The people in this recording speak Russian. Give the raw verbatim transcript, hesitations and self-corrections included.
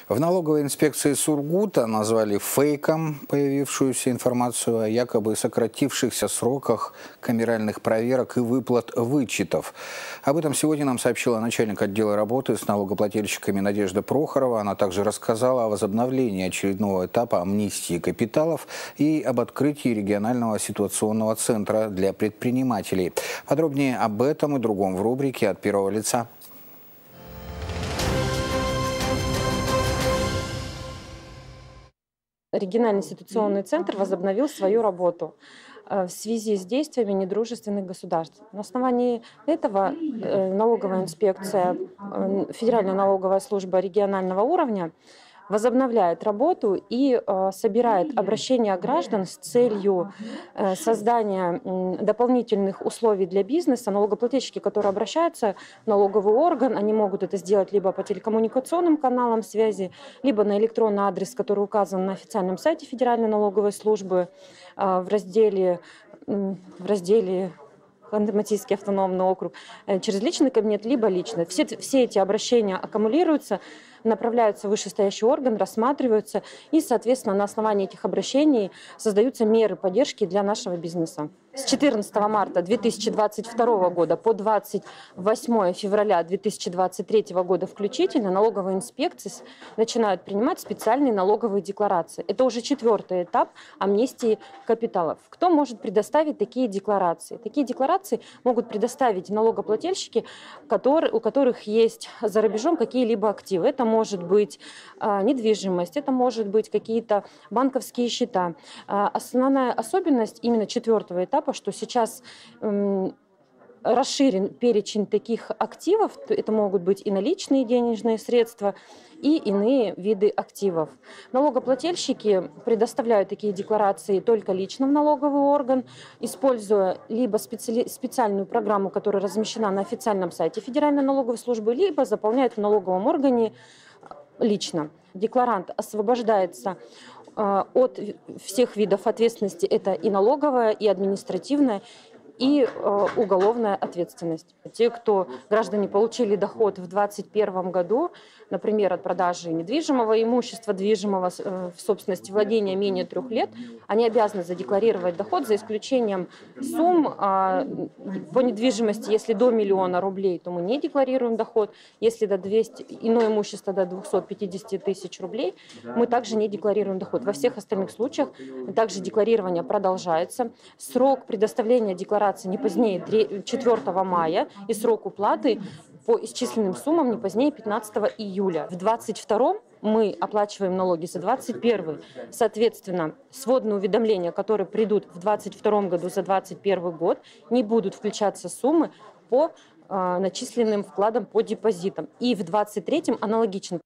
В налоговой инспекции Сургута назвали фейком появившуюся информацию о якобы сократившихся сроках камеральных проверок и выплат вычетов. Об этом сегодня нам сообщила начальник отдела работы с налогоплательщиками Надежда Прохорова. Она также рассказала о возобновлении очередного этапа амнистии капиталов и об открытии регионального ситуационного центра для предпринимателей. Подробнее об этом и другом в рубрике «От первого лица». Региональный ситуационный центр возобновил свою работу в связи с действиями недружественных государств. На основании этого налоговая инспекция, Федеральная налоговая служба регионального уровня возобновляет работу и э, собирает обращения граждан с целью э, создания э, дополнительных условий для бизнеса. Налогоплательщики, которые обращаются в налоговый орган, они могут это сделать либо по телекоммуникационным каналам связи, либо на электронный адрес, который указан на официальном сайте Федеральной налоговой службы э, в разделе, э, в разделе Ханты-Мансийский автономный округ, э, через личный кабинет, либо лично. Все, все эти обращения аккумулируются, направляются в вышестоящий орган, рассматриваются и, соответственно, на основании этих обращений создаются меры поддержки для нашего бизнеса. С четырнадцатого марта две тысячи двадцать второго года по двадцать восьмое февраля две тысячи двадцать третьего года включительно налоговые инспекции начинают принимать специальные налоговые декларации. Это уже четвертый этап амнистии капиталов. Кто может предоставить такие декларации? Такие декларации могут предоставить налогоплательщики, которые, у которых есть за рубежом какие-либо активы. Это может быть а, недвижимость, это может быть какие-то банковские счета. А, основная особенность именно четвертого этапа, что сейчас м, расширен перечень таких активов, это могут быть и наличные денежные средства, и иные виды активов. Налогоплательщики предоставляют такие декларации только лично в налоговый орган, используя либо специали... специальную программу, которая размещена на официальном сайте Федеральной налоговой службы, либо заполняют в налоговом органе лично. Декларант освобождается от всех видов ответственности, это и налоговая, и административная, и э, уголовная ответственность. Те, кто, граждане, получили доход в две тысячи двадцать первом году, например, от продажи недвижимого имущества, движимого э, в собственности владения менее трех лет, они обязаны задекларировать доход, за исключением сумм э, по недвижимости. Если до миллиона рублей, то мы не декларируем доход. Если до двухсот, иное имущество до двухсот пятидесяти тысяч рублей, мы также не декларируем доход. Во всех остальных случаях также декларирование продолжается. Срок предоставления декларации не позднее четвёртого мая и срок уплаты по исчисленным суммам не позднее пятнадцатого июля. В двадцать втором мы оплачиваем налоги за двадцать первый. Соответственно, сводные уведомления, которые придут в двадцать втором году за двадцать первый год, не будут включаться суммы по начисленным вкладам по депозитам. И в двадцать третьем аналогично.